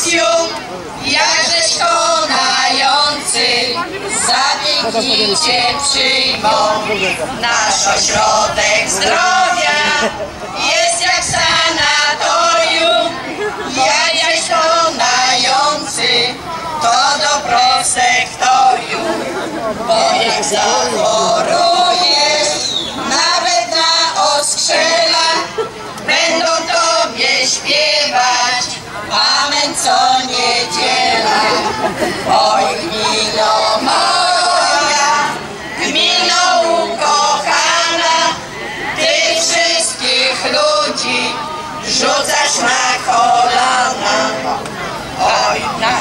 Aleksju, jakżeś konający, zapięknicie przyjmą nasz ośrodek zdrowia. Jest jak sanatorium, jakżeś konający, to do prosektorium, bo jak zachorujesz, nawet na oskrzelach, będą tobie śpiewać amen co niedziela. Oj, gmino moja, gmino ukochana, ty wszystkich ludzi rzucasz na kolana. Oj,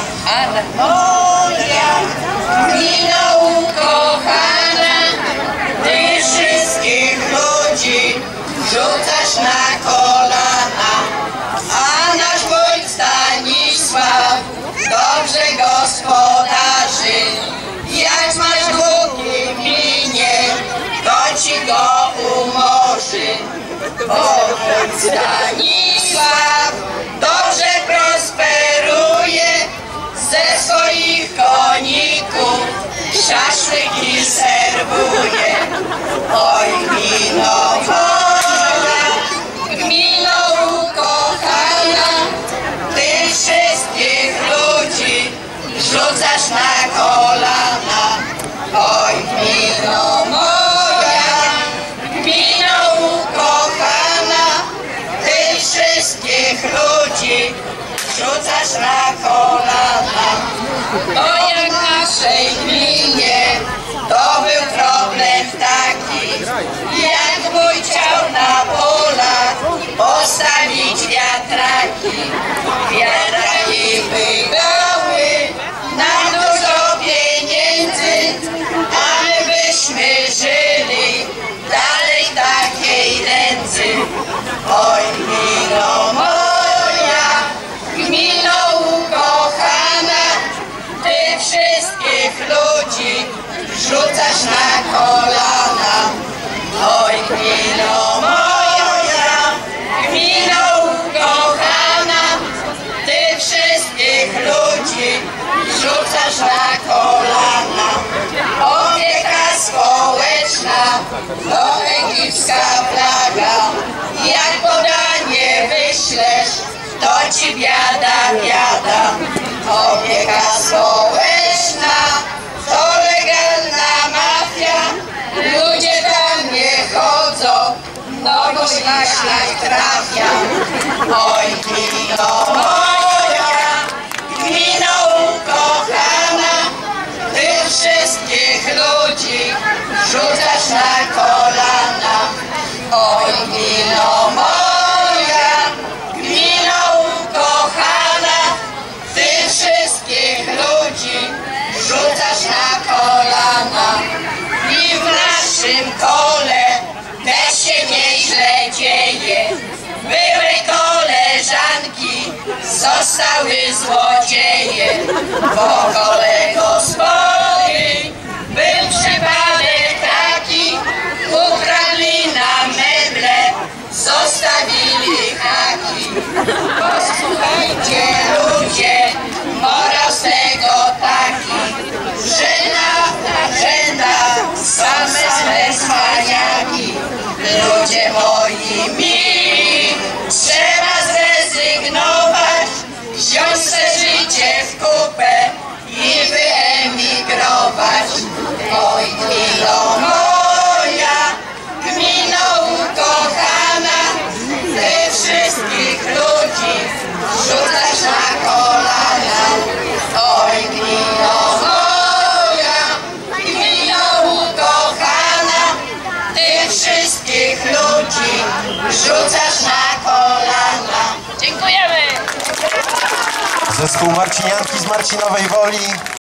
moja, gmino ukochana, ty wszystkich ludzi rzucasz na kolana. A nasz wójt Stanisław dobrze gospodarzy. Jak masz długi gminie, to ci go umorzy. Bo wójt Stanisław dobrze prosperuje, ze swoich koników szaszłyki serwuje. Oj, gmino moja, gmino ukochana, ty wszystkich ludzi rzucasz na kolana. Oj, gmino moja, gmino ukochana, ty wszystkich ludzi rzucasz na kolana. Bo jak w naszej gminie to był problem taki, jak wójt chciał na polach postawić wiatraki. Wiatraki wydały nam dużo pieniędzy, a my byśmy żyli dalej takiej nędzy. Oj, gmino moja, gmino ukochana, ty wszystkich ludzi rzucasz na kolana. Oj, gmino moja, gmino ukochana, ty wszystkich ludzi rzucasz na kolana. Opieka społeczna to egipska flaga. Jak podanie wyślesz, to ci biada, biada. Opieka społeczna to legalna mafia. Ludzie tam nie chodzą, no bo szlak trafia. Oj, gmino moja, gmino ukochana, ty wszystkich ludzi rzucasz na kolana. Oj, gmino moja, gmino ukochana, ty wszystkich ludzi rzucasz na kolana. I w naszym kole też się nieźle dzieje. Były koleżanki, zostały złodzieje. Bo kole gospodyń był przypadek taki, ukradli nam meble, zostawili haki. Posłuchajcie ludzie, morał z tego taki, że na rzędach same cwaniaki. Ludzie moi mili, trzeba zrezygnować, wziąć se życie w kupę i wyemigrować. Oj, gmino moja, gmino ukochana, ty wszystkich ludzi rzucasz na kolana. Oj, gmino moja, gmino ukochana, ty wszystkich ludzi rzucasz na kolana. Dziękujemy! Zespół Marcinianki z Marcinowej Woli.